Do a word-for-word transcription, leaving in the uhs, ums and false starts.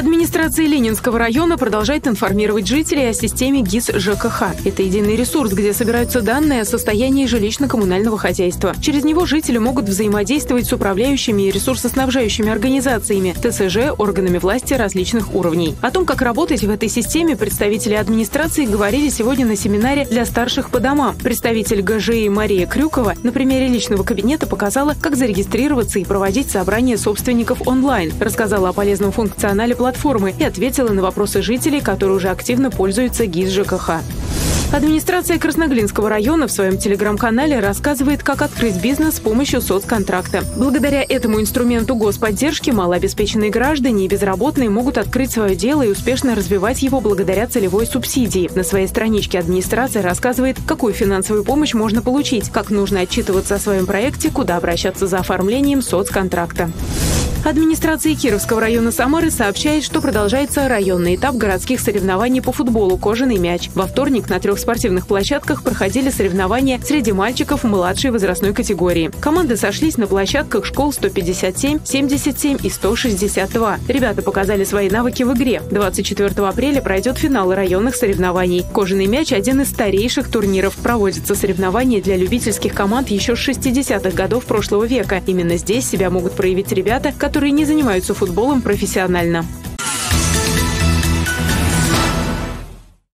Администрация Ленинского района продолжает информировать жителей о системе ГИС ЖКХ. Это единый ресурс, где собираются данные о состоянии жилищно-коммунального хозяйства. Через него жители могут взаимодействовать с управляющими и ресурсоснабжающими организациями, ТСЖ, органами власти различных уровней. О том, как работать в этой системе, представители администрации говорили сегодня на семинаре для старших по домам. Представитель ГЖИ Мария Крюкова на примере личного кабинета показала, как зарегистрироваться и проводить собрания собственников онлайн, рассказала о полезном функционале платформы и ответила на вопросы жителей, которые уже активно пользуются ГИС ЖКХ. Администрация Красноглинского района в своем телеграм-канале рассказывает, как открыть бизнес с помощью соцконтракта. Благодаря этому инструменту господдержки малообеспеченные граждане и безработные могут открыть свое дело и успешно развивать его благодаря целевой субсидии. На своей страничке администрация рассказывает, какую финансовую помощь можно получить, как нужно отчитываться о своем проекте, куда обращаться за оформлением соцконтракта. Администрация Кировского района Самары сообщает, что продолжается районный этап городских соревнований по футболу «Кожаный мяч». Во вторник на трех спортивных площадках проходили соревнования среди мальчиков младшей возрастной категории. Команды сошлись на площадках школ сто пятьдесят семь, семьдесят семь и сто шестьдесят два. Ребята показали свои навыки в игре. двадцать четвёртого апреля пройдет финал районных соревнований. «Кожаный мяч» – один из старейших турниров. Проводятся соревнования для любительских команд еще с шестидесятых годов прошлого века. Именно здесь себя могут проявить ребята, которые не занимаются футболом профессионально.